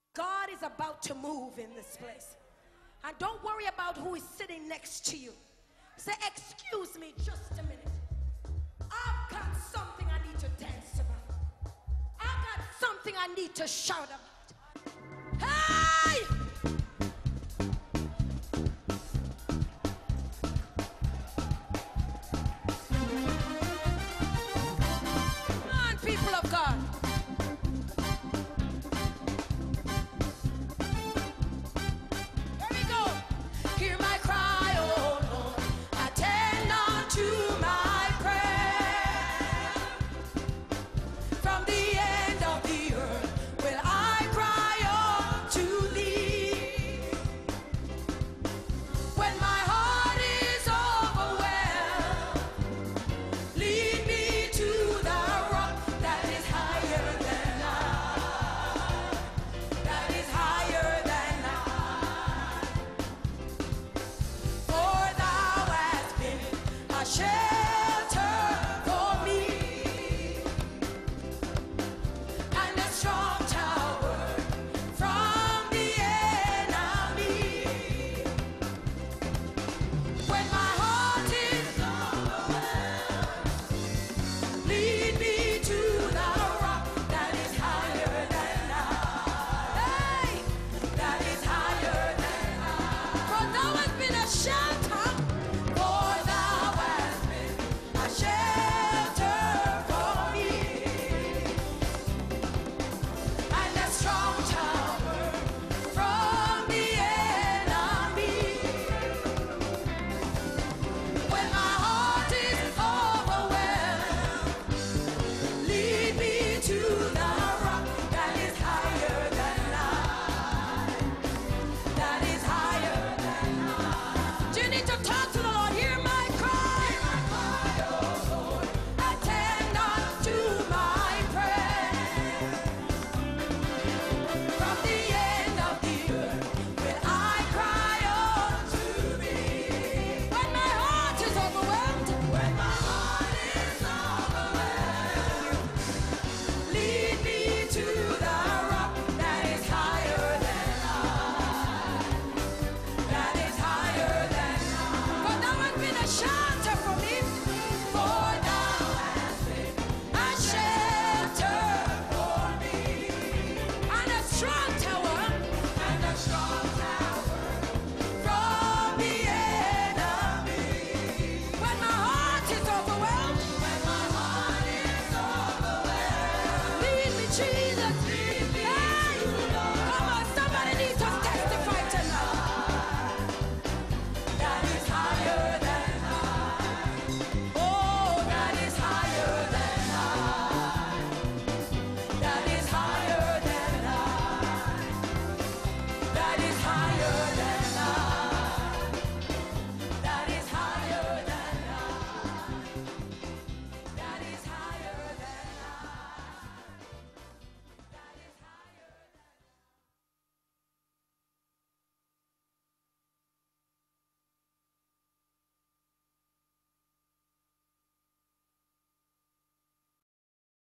God is about to move in this place. And don't worry about who is sitting next to you. Say, excuse me just a minute. I've got something I need to dance about. I've got something I need to shout about.